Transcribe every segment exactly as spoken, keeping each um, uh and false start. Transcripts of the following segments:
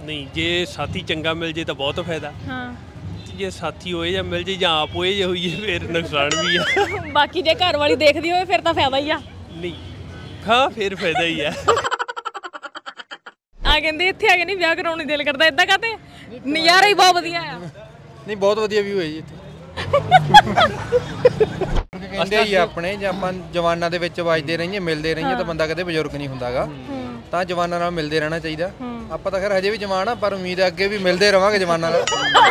नहीं जे साथी चंगा मिल जाए तो बहुत फायदा। हाँ जे साथी होए या मिल जाए या आप होए जे होइए फिर नुकसान भी है। बाकी जे घर वाली देखदी होए फिर तो फायदा ही आ। नहीं हाँ फिर फायदा ही है। आ कहंदे इत्थे आ के नहीं ब्याह कराउण दिल करदा इदां काते नज़ारा ही बहुत वधिया आ। नहीं बहुत वधिया व्यू है जी इत्थे। ਕਹਿੰਦੇ ਹੀ ਆਪਣੇ ਜੇ ਆਪਾਂ ਜਵਾਨਾਂ ਦੇ ਵਿੱਚ ਵੱਜਦੇ ਰਹੀਏ ਮਿਲਦੇ ਰਹੀਏ ਤਾਂ ਬੰਦਾ ਕਦੇ ਬਜ਼ੁਰਗ ਨਹੀਂ ਹੁੰਦਾਗਾ ਤਾਂ ਜਵਾਨਾਂ ਨਾਲ ਮਿਲਦੇ ਰਹਿਣਾ ਚਾਹੀਦਾ। ਆਪਾਂ ਤਾਂ ਖੈਰ ਹਜੇ ਵੀ ਜਵਾਨ ਆ ਪਰ ਉਮੀਦ ਹੈ ਅੱਗੇ ਵੀ ਮਿਲਦੇ ਰਵਾਂਗੇ ਜਵਾਨਾਂ ਨਾਲ।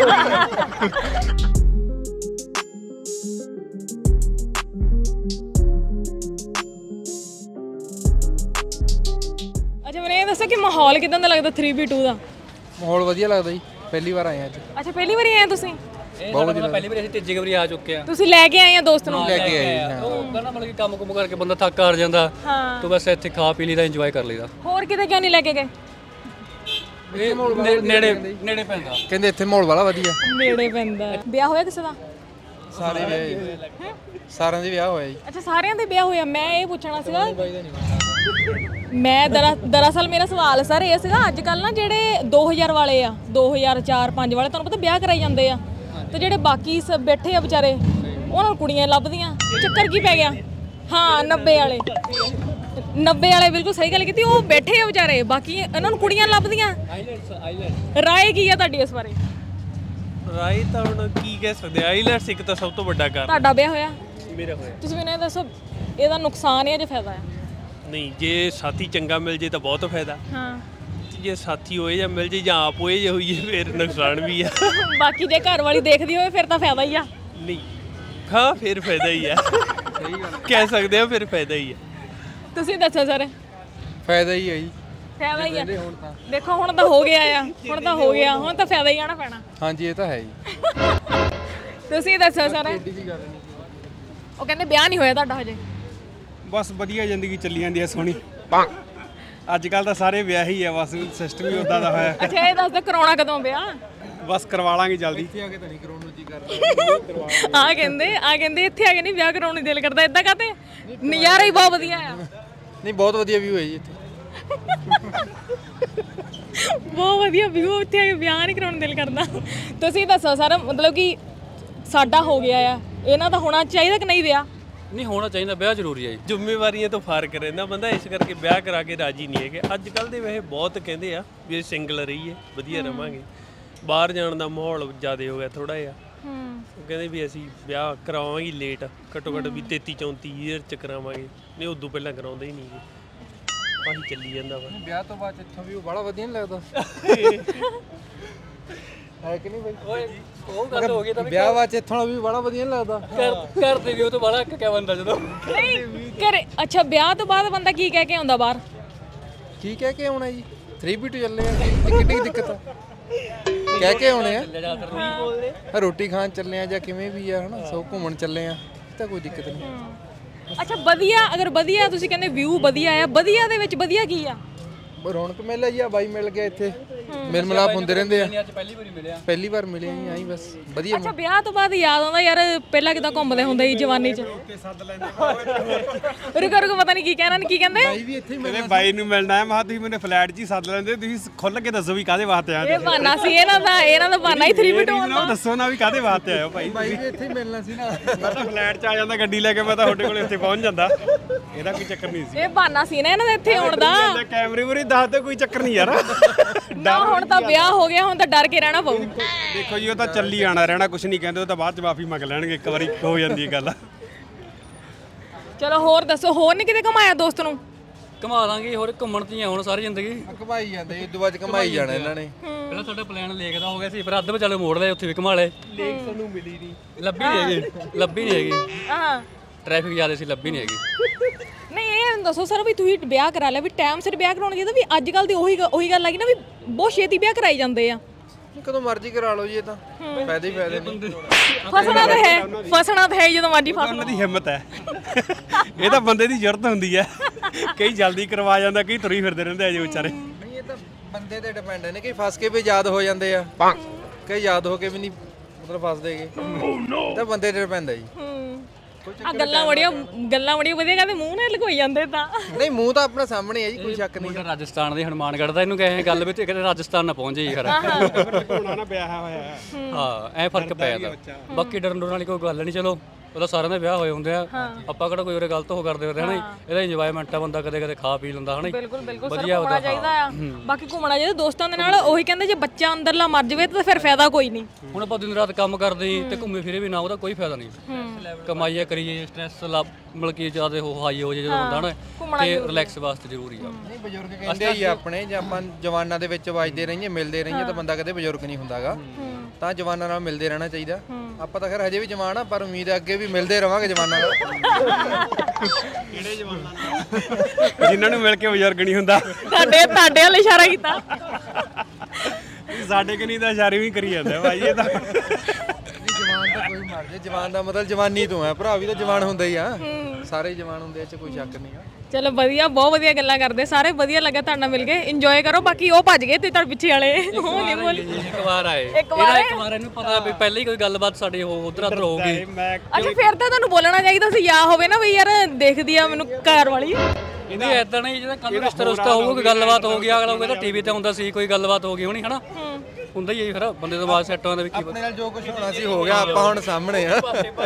ਅੱਛਾ ਮੈਨੂੰ ਇਹ ਦੱਸੋ ਕਿ ਮਾਹੌਲ ਕਿਦਾਂ ਦਾ ਲੱਗਦਾ ਥ੍ਰੀ ਬੀ ਟੂ ਦਾ? ਮਾਹੌਲ ਵਧੀਆ ਲੱਗਦਾ ਜੀ ਪਹਿਲੀ ਵਾਰ ਆਏ ਅੱਜ। ਅੱਛਾ ਪਹਿਲੀ ਵਾਰੀ ਆਏ ਤੁਸੀਂ? ਬਹੁਤ ਵਧੀਆ ਪਹਿਲੀ ਵਾਰੀ ਅਸੀਂ ਤੀਜੀ ਵਾਰੀ ਆ ਚੁੱਕੇ ਆ। ਤੁਸੀਂ ਲੈ ਕੇ ਆਏ ਆ ਦੋਸਤ ਨੂੰ? ਲੈ ਕੇ ਆਏ ਹਾਂ। ਉਹ ਕਹਿੰਦਾ ਮਤਲਬ ਕਿ ਕੰਮ ਕੁਮ ਕਰਕੇ ਬੰਦਾ ਥੱਕ ਹਾਰ ਜਾਂਦਾ ਤਾਂ ਬਸ ਇੱਥੇ ਖਾ ਪੀ ਲਈਦਾ ਇੰਜੋਏ ਕਰ ਲਈਦਾ। ਹੋਰ ਕਿਤੇ ਕਿਉਂ ਨਹੀਂ ਲੈ ਕੇ ਗਏ? ਇਹ ਨੇੜੇ ਨੇੜੇ ਪੈਂਦਾ ਕਹਿੰਦੇ ਇੱਥੇ ਮਾਹੌਲ ਵਾਲਾ ਵਧੀਆ ਨੇੜੇ ਪੈਂਦਾ। ਵਿਆਹ ਹੋਇਆ ਕਿਸੇ ਦਾ? ਸਾਰੇ ਵਿਆਹ ਸਾਰਿਆਂ ਦੇ ਵਿਆਹ ਹੋਇਆ ਜੀ। ਅੱਛਾ ਸਾਰਿਆਂ ਦੇ ਵਿਆਹ ਹੋਇਆ। ਮੈਂ ਇਹ ਪੁੱਛਣਾ ਸੀਗਾ ਮੈਂ ਦਰਅਸਲ ਮੇਰਾ ਸਵਾਲ ਸਰ ਇਹ ਸੀਗਾ ਅੱਜ ਕੱਲ ਨਾ ਜਿਹੜੇ ਦੋ ਹਜ਼ਾਰ ਵਾਲੇ ਆ ਦੋ ਹਜ਼ਾਰ ਚਾਰ ਪੰਜ ਵਾਲੇ ਤੁਹਾਨੂੰ ਪਤਾ ਵਿਆਹ ਕਰਾਈ ਜਾਂਦੇ ਆ ਤੇ ਜਿਹੜੇ ਬਾਕੀ ਸਭ ਬੈਠੇ ਆ ਵਿਚਾਰੇ ਉਹਨਾਂ ਨੂੰ ਕੁੜੀਆਂ ਲੱਭਦੀਆਂ ਚੱਕਰ ਕੀ ਪੈ ਗਿਆ? ਹਾਂ ਨੱਬੇ ਵਾਲੇ ਨੱਬੇ ਵਾਲੇ ਬਿਲਕੁਲ ਸਹੀ ਗੱਲ ਕੀਤੀ। ਉਹ ਬੈਠੇ ਆ ਵਿਚਾਰੇ ਬਾਕੀ ਇਹਨਾਂ ਨੂੰ ਕੁੜੀਆਂ ਲੱਭਦੀਆਂ। ਰਾਏ ਕੀ ਆ ਤੁਹਾਡੀ ਇਸ ਬਾਰੇ? ਰਾਏ ਤਾਂ ਹੁਣ ਕੀ ਕਹਿ ਸਕਦੇ ਆ। ਆਈਲੈਟਸ ਇੱਕ ਤਾਂ ਸਭ ਤੋਂ ਵੱਡਾ ਕਾਰਨ। ਤੁਹਾਡਾ ਵਿਆਹ ਹੋਇਆ? ਮੇਰਾ ਹੋਇਆ। ਤੁਸੀਂ ਮੈਨੂੰ ਇਹ ਦੱਸੋ ਇਹਦਾ ਨੁਕਸਾਨ ਹੈ ਜਾਂ ਫਾਇਦਾ ਹੈ? नहीं जे साथी चंगा मिल जाए तो बहुत फायदा। हाँ जे साथी होए या मिल जाए या आप होए जे होइए फिर नुकसान भी है। बाकी जे घर वाली देखदी होए फिर तो फायदा ही आ। नहीं हाँ फिर फायदा ही है। सही कह सकते हैं फिर फायदा ही है। ਤੁਸੀਂ ਦੱਸੋ ਸਰ? ਫਾਇਦਾ ਹੀ ਹੈ ਜੀ। ਫਾਇਦਾ ਹੀ ਆ। ਦੇਖੋ ਹੁਣ ਤਾਂ ਹੋ ਗਿਆ ਆ ਹੁਣ ਤਾਂ ਹੋ ਗਿਆ ਹੁਣ ਤਾਂ ਫਾਇਦਾ ਹੀ ਆਣਾ ਪੈਣਾ। ਹਾਂਜੀ ਇਹ ਤਾਂ ਹੈ ਜੀ। ਤੁਸੀਂ ਦੱਸੋ ਸਰ? ਉਹ ਕਹਿੰਦੇ ਵਿਆਹ ਨਹੀਂ ਹੋਇਆ ਤੁਹਾਡਾ ਹਜੇ? ਬਸ ਵਧੀਆ ਜ਼ਿੰਦਗੀ ਚੱਲੀ ਜਾਂਦੀ ਹੈ ਸੋਹਣੀ। ਅੱਜ ਕੱਲ ਤਾਂ ਸਾਰੇ ਵਿਆਹ ਹੀ ਆ ਬਸ ਸਿਸਟਮ ਹੀ ਉਦਾਂ ਦਾ ਹੋਇਆ। ਅੱਛਾ ਇਹ ਦੱਸ ਦੋ ਕਰਾਉਣਾ ਕਦੋਂ ਵਿਆਹ? ਬਸ ਕਰਵਾ ਲਾਂਗੇ ਜਲਦੀ। ਇੱਥੇ ਆ ਕੇ ਤਾਂ ਨਹੀਂ ਕਰਾਉਣ ਨੂੰ ਜੀ ਕਰਦਾ। ਆ ਕਹਿੰਦੇ ਆ ਕਹਿੰਦੇ ਇੱਥੇ ਆ ਕੇ ਨਹੀਂ ਵਿਆਹ ਕਰਾਉਣ ਨੂੰ ਦਿਲ ਕਰਦਾ ਇਦਾਂ ਕਾਤੇ ਨਜ਼ਾਰਾ ਹੀ ਬਹੁਤ ਵਧੀਆ ਆ। ਨਹੀਂ ਬਹੁਤ ਵਧੀਆ ਵਿਊ ਹੈ ਜੀ ਇੱਥੇ। ਬਹੁਤ ਵਧੀਆ ਵਿਊ ਇੱਥੇ ਆ ਕੇ ਵਿਆਹ ਨਹੀਂ ਕਰਾਉਣ ਦਿਲ ਕਰਦਾ। ਤੁਸੀਂ ਦੱਸੋ ਸਰ ਮਤਲਬ ਕਿ ਸਾਡਾ ਹੋ ਗਿਆ ਆ ਇਹਨਾਂ ਦਾ ਹੋਣਾ ਚਾਹੀਦਾ ਕਿ ਨਹੀਂ ਵਿਆਹ? ਨਹੀਂ ਹੋਣਾ ਚਾਹੀਦਾ ਵਿਆਹ ਜ਼ਰੂਰੀ ਹੈ ਜੀ। ਜ਼ਿੰਮੇਵਾਰੀਆਂ ਤੋਂ ਫਰਕ ਰਹਿੰਦਾ ਬੰਦਾ ਇਸ ਕਰਕੇ ਵਿਆਹ ਕਰਾ ਕੇ ਰਾਜੀ ਨਹੀਂ ਹੈਗੇ। ਅੱਜ ਕੱਲ ਦੇ ਵੈਸੇ ਬਹੁਤ ਕਹਿੰਦੇ ਆ ਵੀ ਸਿੰਗਲ ਰਹੀਏ ਵਧੀਆ ਰਵਾਂਗੇ। ਬਾਹਰ ਜਾਣ ਦਾ ਮਾਹੌਲ ਜ਼ਿਆਦਾ ਹੋ ਗਿਆ ਥੋੜਾ ਜਿਹਾ। ਉਹ ਕਹਿੰਦੇ ਵੀ ਅਸੀਂ ਵਿਆਹ ਕਰਾਵਾਂਗੇ ਲੇਟ ਘੱਟੋ ਘੱਟ ਵੀ ਤੇਤੀ ਚੌਂਤੀ ਈਅਰ ਚ ਕਰਾਵਾਂਗੇ ਨਹੀਂ ਉਦੋਂ ਪਹਿਲਾਂ ਕਰਾਉਂਦੇ ਹੀ ਨਹੀਂ ਗੇ। ਆਹੀ ਚੱਲੀ ਜਾਂਦਾ ਵਾ। ਵਿਆਹ ਤੋਂ ਬਾਅਦ ਇੱਥੋਂ ਵੀ ਬੜਾ ਵਧੀਆ ਨਹੀਂ ਲੱਗਦਾ ਹੈ ਕਿ ਨਹੀਂ ਬਾਈ? ਓਏ ਉਹ ਗੱਲ ਹੋ ਗਈ ਤਾਂ ਵਿਆਹ ਬਾਅਦ ਇੱਥੋਂ ਵੀ ਬੜਾ ਵਧੀਆ ਨਹੀਂ ਲੱਗਦਾ। ਘਰ ਘਰ ਦੇ ਵੀ ਉਹ ਤੋਂ ਬੜਾ ਕਿਆ ਬੰਦਾ ਜਦੋਂ ਨਹੀਂ ਘਰੇ। ਅੱਛਾ ਵਿਆਹ ਤੋਂ ਬਾਅਦ ਬੰਦਾ ਕੀ ਕਹਿ ਕੇ ਆਉਂਦਾ ਬਾਹਰ? ਕੀ ਕਹਿ ਕੇ ਆਉਣਾ ਜੀ? ਥ੍ਰੀ ਬੀ ਟੂ ਚੱਲੇ ਆ ਕਿੱਡੀ ਦਿੱਕਤ ਆ ਕਹਿ ਕੇ ਆਉਣੇ ਆ। ਰੋਟੀ ਖਾਣ ਚੱਲੇ ਆ ਜਾਂ ਕਿਵੇਂ ਵੀ ਆ ਹਨਾ ਸੋ ਘੁੰਮਣ ਚੱਲੇ ਆ ਤਾਂ ਕੋਈ ਦਿੱਕਤ ਨਹੀਂ। ਅੱਛਾ ਵਧੀਆ ਅਗਰ ਵਧੀਆ ਤੁਸੀਂ ਕਹਿੰਦੇ ਵਿਊ ਵਧੀਆ ਆ ਵਧੀਆ ਦੇ ਵਿੱਚ ਵਧੀਆ ਕੀ ਆ? ਰੌਣਕ ਮੇਲਾ ਜੀ ਆ ਬਾਈ ਮਿਲ ਗਿਆ ਇੱਥੇ ਮਿਲ ਮਿਲਾਪ ਹੁੰਦੇ ਰਹਿੰਦੇ ਆ। ਅੱਜ ਪਹਿਲੀ ਵਾਰੀ ਮਿਲਿਆ ਪਹਿਲੀ ਵਾਰ ਮਿਲੇ ਜੀ ਆਈ ਬਸ ਵਧੀਆ। ਅੱਛਾ ਵਿਆਹ ਤੋਂ ਬਾਅਦ ਯਾਦ ਆਉਂਦਾ ਯਾਰ ਪਹਿਲਾਂ ਕਿਦਾਂ ਘੁੰਮਦੇ ਹੁੰਦੇ ਸੀ ਜਵਾਨੀ ਚ? ਰੁਕੋ ਰੁਕੋ ਪਤਾ ਨਹੀਂ ਕੀ ਕਹਿਣਾ ਕੀ ਕਹਿੰਦੇ? ਬਾਈ ਵੀ ਇੱਥੇ ਮੇਰੇ ਬਾਈ ਨੂੰ ਮਿਲਣਾ ਹੈ ਮੈਂ ਤੁਸੀਂ ਮੈਨੂੰ ਫਲੈਟ 'ਚ ਹੀ ਸੱਦ ਲੈਂਦੇ ਤੁਸੀਂ ਖੁੱਲ ਕੇ ਦੱਸੋ ਵੀ ਕਾਹਦੇ ਵਾਸਤੇ ਆਏ। ਇਹ ਬਹਾਨਾ ਸੀ ਇਹਨਾਂ ਦਾ ਇਹਨਾਂ ਦਾ ਬਹਾਨਾ ਹੀ ਥ੍ਰੀ ਬੀ ਟੂ ਹੁੰਦਾ। ਦੱਸੋ ਨਾ ਵੀ ਕਾਹਦੇ ਵਾਸਤੇ ਆਏ ਹੋ ਭਾਈ? ਬਾਈ ਵੀ ਇੱਥੇ ਹੀ ਮਿਲਣਾ ਸੀ ਨਾ। ਮੈਂ ਤਾਂ ਫਲੈਟ 'ਚ ਆ ਜਾਂਦਾ ਗੱਡੀ ਲੈ ਕੇ ਮੈਂ ਤਾਂ ਤੁਹਾਡੇ ਕੋਲ ਇੱਥੇ ਪਹੁੰਚ ਜਾਂਦਾ। ਇਹਦਾ ਕੋਈ ਚੱਕਰ ਨਹੀਂ ਸੀ। ਇਹ ਬਹਾਨਾ ਸੀ ਨਾ ਇਹਨਾਂ ਦਾ ਇੱਥੇ ਆਉਣ ਦਾ। ਕੈਮਰੇ ਮੂਹਰੇ ਦੱਸ ਦੇ ਕੋਈ ਚੱਕਰ ਨਹੀਂ ਯਾਰ। ਨਾ ਹੁਣ ਤਾਂ ਵਿਆਹ ਹੋ ਗਿਆ ਹੁਣ ਤਾਂ ਡਰ ਕੇ ਰਹਿਣਾ ਪਊ। ਦੇਖੋ ਜੀ ਉਹ ਤਾਂ ਚੱਲੀ ਆਣਾ ਰਹਿਣਾ ਕੁਝ ਨਹੀਂ ਕਹਿੰਦੇ ਉਹ ਤਾਂ ਬਾਅਦ ਚ ਮਾਫੀ ਮੰਗ ਲੈਣਗੇ ਇੱਕ ਵਾਰੀ ਹੋ ਜਾਂਦੀ ਹੈ ਗੱਲ। ਚਲੋ ਹੋਰ ਦੱਸੋ ਹੋਰ ਨਹੀਂ ਕਿਤੇ ਘੁਮਾਇਆ ਦੋਸਤ ਨੂੰ? ਘੁਮਾ ਦਾਂਗੇ ਹੋਰ ਘੁੰਮਣ ਤੇ ਹੁਣ ਸਾਰੀ ਜ਼ਿੰਦਗੀ ਘਮਾਈ ਜਾਂਦੇ ਇਦੋਂ ਬਾਅਦ ਘਮਾਈ ਜਾਣਾ ਇਹਨਾਂ ਨੇ। ਪਹਿਲਾਂ ਸਾਡਾ ਪਲਾਨ ਲੇਕ ਦਾ ਹੋ ਗਿਆ ਸੀ ਪਰ ਅੱਧ ਵਿਚਾਲੇ ਮੋੜ ਲਏ ਉੱਥੇ ਵੀ ਘੁਮਾ ਲਏ। ਲੇਕ ਸਾਨੂੰ ਮਿਲੀ ਨਹੀਂ ਲੱਭੀ ਨਹੀਂ ਹੈਗੀ ਲੱਭੀ ਨਹੀਂ ਹੈਗੀ। ਹਾਂ ਟ੍ਰੈਫਿਕ ਜ਼ਿਆਦਾ ਸੀ ਲੱਭੀ ਨਹੀਂ ਹੈਗੀ। ਨਹੀਂ ਇਹ ਦੱਸੋ ਸਰ ਵੀ ਤੁਸੀਂ ਵਿਆਹ ਕਰਾ ਲਿਆ ਵੀ ਟਾਈਮ ਸਿਰ ਵਿਆਹ ਕਰਾਉਣਾ ਚਾਹੀਦਾ ਵੀ ਅੱਜ ਕੱਲ ਦੀ ਉਹੀ ਉਹੀ ਗੱਲ ਹੈਗੀ ਨਾ ਵੀ ਬਹੁਤ ਛੇਤੀ ਵਿਆਹ ਕਰਾਈ ਜਾਂਦੇ ਆ। ਕਦੋਂ ਮਰਜ਼ੀ ਕਰਾ ਲਓ ਜੀ ਇਹ ਤਾਂ ਫਾਇਦੇ ਹੀ ਫਾਇਦੇ ਨੇ। ਫਸਣਾ ਤਾਂ ਹੈ ਫਸਣਾ ਤਾਂ ਹੈ ਜਦੋਂ ਮਰਜ਼ੀ ਫਸਣਾ। ਉਹਨਾਂ ਦੀ ਹਿੰਮਤ ਹੈ ਇਹ ਤਾਂ ਬੰਦੇ ਦੀ ਜ਼ਰੂਰਤ ਹੁੰਦੀ ਹੈ। ਕਈ ਜਲਦੀ ਕਰਵਾ ਜਾਂਦਾ ਕਈ ਤੁਰੀ ਫਿਰਦੇ ਰਹਿੰਦੇ ਆ ਜੀ ਵਿਚਾਰੇ। ਨਹੀਂ ਇਹ ਤਾਂ ਬੰਦੇ ਤੇ ਡਿਪੈਂਡ ਨੇ ਕਈ ਫਸ ਕੇ ਵੀ ਯਾਦ ਹੋ ਜਾਂਦੇ ਆ ਕਈ ਯਾਦ ਹੋ ਕੇ ਵੀ ਨਹੀਂ ਮਤਲਬ ਫਸਦੇਗੇ ਤਾਂ ਬੰਦੇ ਤੇ ਡਿਪੈਂਡ ਹੈ ਜੀ। ਆ ਗੱਲਾਂ ਬੜੀਆਂ ਗੱਲਾਂ ਬੜੀਆਂ ਵਧੀਆ ਕਹਿੰਦੇ ਮੂੰਹ ਨਾਲ ਲੁਕੋਈ ਜਾਂਦੇ ਤਾਂ ਨਹੀਂ ਮੂੰਹ ਤਾਂ ਆਪਣਾ ਸਾਹਮਣੇ ਹੈ ਜੀ, ਕੋਈ ਸ਼ੱਕ ਨਹੀਂ। ਮੁੰਡਾ ਰਾਜਸਥਾਨ ਦੇ ਹਨੂਮਾਨਗੜ੍ਹ ਦਾ, ਇਹਨੂੰ ਕਹੇ ਗੱਲ ਵਿੱਚ ਕਿਤੇ ਰਾਜਸਥਾਨ ਨਾ ਪਹੁੰਚ ਜਾਈ ਯਾਰ। ਹੋਣਾ ਨਾ ਵਿਆਹ ਹੋਇਆ ਹੈ। ਹਾਂ ਐ ਫਰਕ ਪੈ ਜਾਂਦਾ। ਬਾਕੀ ਡਰਨ ਡਰਨ ਵਾਲੀ ਕੋਈ ਗੱਲ ਨਹੀਂ, ਚਲੋ ਉਹਦਾ ਸਾਰਿਆਂ ਦੇ ਵਿਆਹ ਹੋਏ ਹੁੰਦੇ ਆ, ਆਪਾਂ ਕਿਹੜਾ ਕੋਈ ਉਰੇ ਗਲਤ ਹੋ ਕਰਦੇ ਹੁੰਦੇ ਹਨਾ। ਇਹਦਾ ਇੰਜੋਇਮੈਂਟ ਆ, ਬੰਦਾ ਕਦੇ ਕਦੇ ਖਾ ਪੀ ਲੈਂਦਾ ਹਨਾ। ਬਿਲਕੁਲ ਬਿਲਕੁਲ ਸਰ, ਘੁੰਮਣਾ ਚਾਹੀਦਾ ਆ। ਬਾਕੀ ਘੁੰਮਣਾ ਚਾਹੀਦਾ ਦੋਸਤਾਂ ਦੇ ਨਾਲ। ਉਹੀ ਕਹਿੰਦੇ ਜੇ ਬੱਚਾ ਅੰਦਰਲਾ ਮਰ ਜਾਵੇ ਤਾਂ ਫਿਰ ਫਾਇਦਾ ਕੋਈ ਨਹੀਂ। ਹੁਣ ਆਪਾਂ ਦਿਨ ਰਾਤ ਕੰਮ ਕਰਦੇ ਤੇ ਘੁੰਮੇ ਫਿਰੇ ਵੀ ਨਾ, ਉਹਦਾ ਕੋਈ ਫਾਇਦਾ ਨਹੀਂ। ਕਮਾਈਆ ਕਰੀਏ, ਸਟ੍ਰੈਸ ਮਤਲਬ ਕਿ ਜ਼ਿਆਦਾ ਹੋ ਹਾਈ ਹੋ ਜੇ ਜਦੋਂ ਹੁੰਦਾ ਨਾ, ਤੇ ਰਿਲੈਕਸ ਵਾਸਤੇ ਜ਼ਰੂਰੀ ਆ। ਨਹੀਂ ਬਜ਼ੁਰਗ ਕਹਿੰਦੇ ਹੀ ਆ ਆਪਣੇ, ਜੇ ਆਪਾਂ ਜਵਾਨਾਂ ਦੇ ਵਿੱਚ ਵੱਜਦੇ ਰਹੀਏ ਮਿਲਦੇ ਰਹੀਏ ਤਾਂ ਬੰਦਾ ਕਦੇ ਬਜ਼ੁਰਗ ਨਹੀਂ ਹੁੰਦਾਗਾ। ਤਾਂ ਜਵਾਨਾਂ ਨਾਲ ਮਿਲਦੇ ਰਹਿਣਾ ਚਾਹੀਦਾ। ਆਪਾਂ ਤਾਂ ਖੈਰ ਹਜੇ ਵੀ ਜਵਾਨ ਆ, ਪਰ ਉਮੀਦ ਹੈ ਅੱਗੇ ਵੀ ਮਿਲਦੇ ਰਵਾਂਗੇ ਜਵਾਨਾਂ ਨਾਲ। ਕਿਹੜੇ ਜਵਾਨਾਂ ਜਿਨ੍ਹਾਂ ਨੂੰ ਮਿਲ ਕੇ ਬਜ਼ੁਰਗ ਨਹੀਂ ਹੁੰਦਾ। ਤੁਹਾਡੇ ਤੁਹਾਡੇ ਵੱਲ ਇਸ਼ਾਰਾ ਕੀਤਾ। ਸਾਡੇ ਕਿ ਨਹੀਂ ਤਾਂ ਇਸ਼ਾਰੇ ਵੀ ਕਰੀ ਜਾਂਦਾ ਭਾਈ ਇਹ ਤਾਂ। ਜਵਾਨ ਤਾਂ ਕੋਈ ਮਰ ਜੇ, ਜਵਾਨ ਦਾ ਮਤਲਬ ਜਵਾਨੀ ਤੋਂ ਹੈ, ਭਰਾ ਵੀ ਤਾਂ ਜਵਾਨ ਹੁੰਦਾ ਹੀ ਆ। ਸਾਰੇ ਜਵਾਨ ਹੁੰਦੇ, ਇਹ 'ਚ ਕੋਈ ਸ਼ੱਕ ਨਹੀਂ ਆ। ਚਲੋ ਵਧੀਆ, ਬਹੁਤ ਵਧੀਆ ਗੱਲਾਂ ਕਰਦੇ ਸਾਰੇ। ਵਧੀਆ ਲੱਗਾ ਤੁਹਾਡੇ ਨਾਲ ਮਿਲ ਕੇ, ਇੰਜੋਏ ਕਰੋ। ਬਾਕੀ ਉਹ ਭੱਜ ਗਏ ਤੇ ਤੁਹਾਡੇ ਪਿੱਛੇ ਵਾਲੇ ਉਹ ਨਹੀਂ ਬੋਲ। ਇੱਕ ਵਾਰ ਆਏ, ਇੱਕ ਵਾਰ ਇੱਕ ਵਾਰ ਇਹਨੂੰ ਪਤਾ ਵੀ ਪਹਿਲਾਂ ਹੀ ਕੋਈ ਗੱਲਬਾਤ ਸਾਡੀ ਉਧਰ ਉਧਰ ਹੋ ਗਈ। ਮੈਂ ਅੱਛਾ ਫਿਰ ਤਾਂ ਤੁਹਾਨੂੰ ਬੋਲਣਾ ਚਾਹੀਦਾ ਸੀ, ਯਾ ਹੋਵੇ ਨਾ ਵੀ ਯਾਰ ਦੇਖਦੀ ਆ ਮੈਨੂੰ ਘਰ ਵਾਲੀ। ਇਹਦੀ ਐਦਾਂ ਨਹੀਂ, ਜਿਹਦਾ ਕੱਲ ਰਿਸ਼ਤਾ ਰੁਸ਼ਤਾ ਹੋਊਗਾ, ਕੋਈ ਗੱਲਬਾਤ ਹੋ ਗਈ, ਅਗਲਾ ਹੋਊਗਾ ਤਾਂ ਟੀਵੀ ਤੇ ਹੁੰਦਾ ਸੀ, ਕੋਈ ਗੱਲਬਾਤ ਹੋ ਗਈ ਹੋਣੀ ਹਨਾ। ਹੁੰਦਾ ਹੀ ਹੈ ਫਿਰ, ਬੰਦੇ ਦਾ ਬਾਅਦ ਸੈੱਟ ਹੋਣ ਦਾ ਵੀ ਕੀ ਆਪਣੇ ਨਾਲ ਜੋ ਕੁਝ ਹੋਣਾ ਸੀ ਹੋ ਗਿਆ, ਆਪਾਂ ਹੁਣ ਸਾਹਮਣੇ ਆ।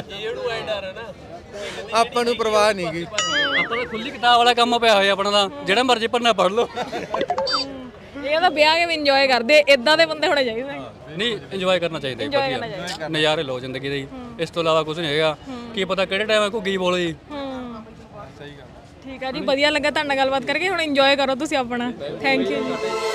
ਆਪਾਂ ਨੂੰ ਪਰਵਾਹ ਨਹੀਂ ਗਈ। ਆਪਾਂ ਤਾਂ ਖੁੱਲੀ ਕਿਤਾਬ ਵਾਲਾ ਕੰਮ ਪਿਆ ਹੋਇਆ ਆਪਣਾ ਦਾ, ਜਿਹੜਾ ਮਰਜ਼ੀ ਭਰਨਾ ਪੜ ਲਓ। ਇਹ ਤਾਂ ਵਿਆਹ ਕੇ ਵੀ ਇੰਜੋਏ ਕਰਦੇ, ਇਦਾਂ ਦੇ ਬੰਦੇ ਹੋਣੇ ਚਾਹੀਦੇ। ਨਹੀਂ ਇੰਜੋਏ ਕਰਨਾ ਚਾਹੀਦਾ ਜੀ, ਵਧੀਆ ਨਜ਼ਾਰੇ ਲਓ ਜ਼ਿੰਦਗੀ ਦੇ। ਇਸ ਤੋਂ ਇਲਾਵਾ ਕੁਝ ਨਹੀਂ ਹੈਗਾ। ਕੀ ਪਤਾ ਕਿਹੜੇ ਟਾਈਮ ਘੁੱਗੀ ਬੋਲ ਜੀ। ਸਹੀ ਗੱਲ। ਠੀਕ ਆ ਜੀ, ਵਧੀਆ ਲੱਗਾ ਤੁਹਾਡੇ ਨਾਲ ਗੱਲਬਾਤ ਕਰਕੇ। ਹੁਣ ਇੰਜੋਏ ਕਰੋ ਤੁਸੀਂ ਆਪਣਾ। ਥੈਂਕ ਯੂ ਜੀ।